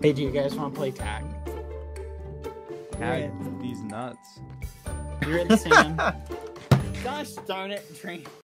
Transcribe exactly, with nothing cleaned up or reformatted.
Hey, do you guys want to play tag? Tag these nuts. You're in Sam. Gosh darn it, train.